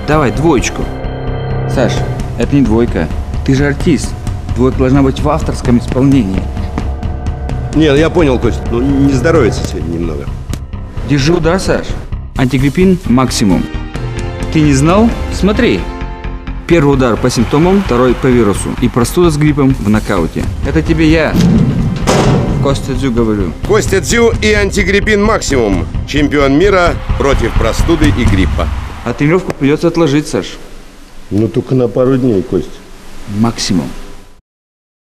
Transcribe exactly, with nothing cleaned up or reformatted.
Давай, двоечку. Саш, это не двойка. Ты же артист. Двойка должна быть в авторском исполнении. Нет, я понял, Кость. Ну, не здоровится сегодня немного. Держи удар, Саш. Антигриппин максимум. Ты не знал? Смотри. Первый удар по симптомам, второй по вирусу. И простуда с гриппом в нокауте. Это тебе я, Костя Дзю, говорю. Костя Дзю и антигриппин максимум. Чемпион мира против простуды и гриппа. А тренировку придется отложить, Саш. Ну, только на пару дней, Кость. Максимум.